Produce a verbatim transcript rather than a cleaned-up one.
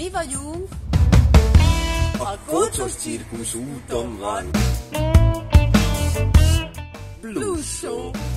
Mi vagyunk a Quotzosh Circus úton van. Blues Show.